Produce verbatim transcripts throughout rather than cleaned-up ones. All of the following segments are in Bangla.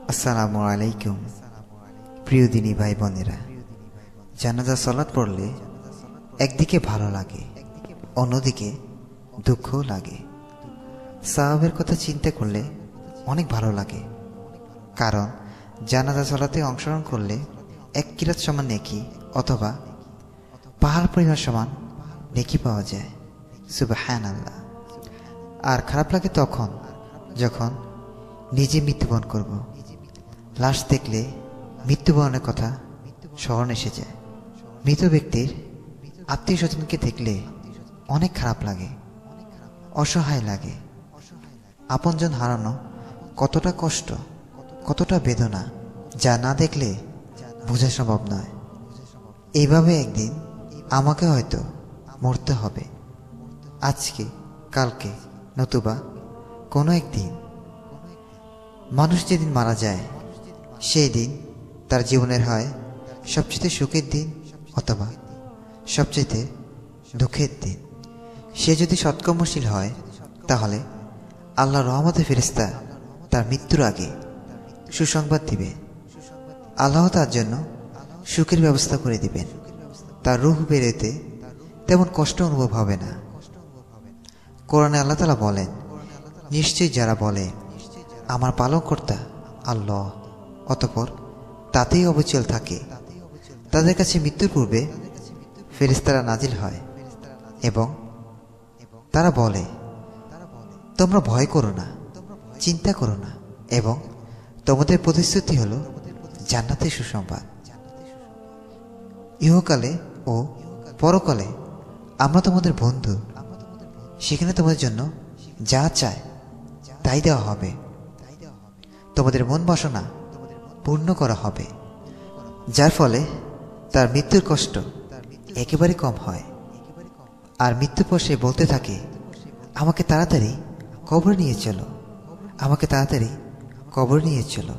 আসসালামু আলাইকুম। প্রিয় দিনী ভাই বোনেরা, জানাজা সালাত পড়লে একদিকে ভালো লাগে, অন্যদিকে দুঃখও লাগে। সাহাবের কথা চিন্তা করলে অনেক ভালো লাগে, কারণ জানাজা সালাতে অংশগ্রহণ করলে এক কিরাত সমান নেকি অথবা পাহাড় পরিমাণ সমান নেকি পাওয়া যায়। সুবহানাল্লাহ। আর খারাপ লাগে তখন যখন নিজে মৃত্যুবরণ করব। লাশ দেখলে মৃত্যুবরণের কথা স্মরণ এসে যায়। মৃত ব্যক্তির আত্মীয় স্বজনকে দেখলে অনেক খারাপ লাগে, অসহায় লাগে। আপনজন হারানো কতটা কষ্ট, কতটা বেদনা, যা না দেখলে বোঝা সম্ভব নয়। এইভাবে একদিন আমাকে হয়তো মরতে হবে, আজকে, কালকে, নতুবা কোনো একদিন। মানুষ যেদিন মারা যায় সেই দিন তার জীবনের হয় সবচেয়ে সুখের দিন অথবা সবচেয়ে দুঃখের দিন। সে যদি সৎকর্মশীল হয় তাহলে আল্লাহর রহমতের ফেরেশতা তার মৃত্যুর আগে সুসংবাদ দিবে। আল্লাহ তার জন্য সুখের ব্যবস্থা করে দিবেন। তার রূহ বেরোতে তেমন কষ্ট অনুভব হবে না। কোরআনে আল্লাহ তাআলা বলেন, নিশ্চয়ই যারা বলে আমার পালনকর্তা আল্লাহ, অতঃপর তাতেই অবিচল থাকে, তাদের কাছে মৃত্যুর পূর্বে ফেরেশতারা নাজিল হয় এবং তারা বলে, তোমরা ভয় করো না, চিন্তা করো না, এবং তোমাদের প্রতিশ্রুতি হলো জান্নাতের সুসংবাদ। ইহকালে ও পরকালে আমরা তোমাদের বন্ধু, সেখানে তোমাদের জন্য যা চায় তাই দেওয়া হবে, তোমাদের মন বাসনা পূর্ণ করা হবে, যার ফলে তার মৃত্যুর কষ্ট একেবারে কম হয়। আর মৃত্যুর পর সে বলতে থাকে, আমাকে তাড়াতাড়ি কবরে নিয়ে চলো, আমাকে তাড়াতাড়ি কবরে নিয়ে চলো।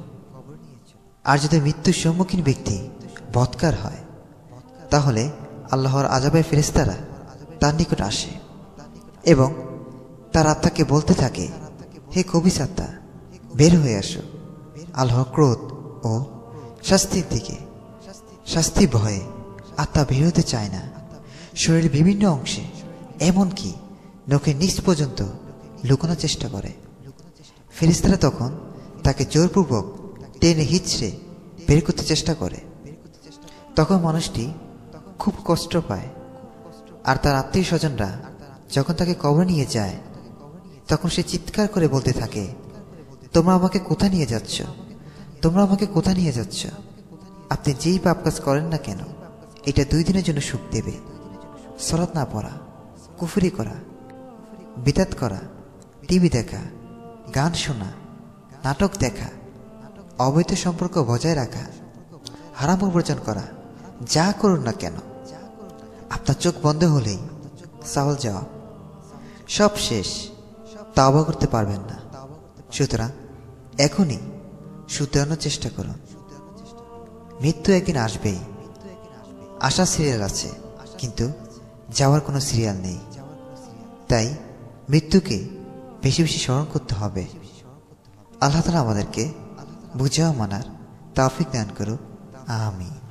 আর যদি মৃত্যুর সম্মুখীন ব্যক্তি বৎকার হয় তাহলে আল্লাহর আযাবের ফেরেশতারা তার নিকট আসে এবং তার আত্মাকে বলতে থাকে, হে কবিস আত্মা, বের হয়ে আসো আল্লাহর ক্রোধ ও শাস্তির দিকে। শাস্তি ভয়ে আত্মা বের হতে চায় না। শরীরের বিভিন্ন অংশে, এমনকি নখের নিচ পর্যন্ত লুকানোর চেষ্টা করে। ফেরেশতারা তখন তাকে জোরপূর্বক টেনে হিঁচড়ে বের করতে চেষ্টা করে। তখন মানুষটি খুব কষ্ট পায়। আর তার আত্মীয় স্বজনরা যখন তাকে কবরে নিয়ে যায় তখন সে চিৎকার করে বলতে থাকে, তোমরা আমাকে কোথা নিয়ে যাচ্ছ, তোমরা আমাকে কোথা নিয়ে যাচ্ছ? আপনি যেই পাপ কাজ করেন না কেন, এটা দুই দিনের জন্য সুখ দেবে। সালাত না পড়া, কুফরি করা, বিদআত করা, টিভি দেখা, গান শোনা, নাটক দেখা, অবৈধ সম্পর্ক বজায় রাখা, হারাম উপার্জন করা, যা করুন না কেন, আপনার চোখ বন্ধ হলেই সাওয়াল জবাব, সব শেষ, তাওবা করতে পারবেন না। সুতরাং এখনই শুধরানোর চেষ্টা করুন। মৃত্যু একদিন আসবেই। আসার সিরিয়াল আছে, কিন্তু যাওয়ার কোনো সিরিয়াল নেই। তাই মৃত্যুকে বেশি বেশি স্মরণ করতে হবে। আল্লাহ তাআলা আমাদেরকে বুঝা মানার তৌফিক দান করুক। আমিন।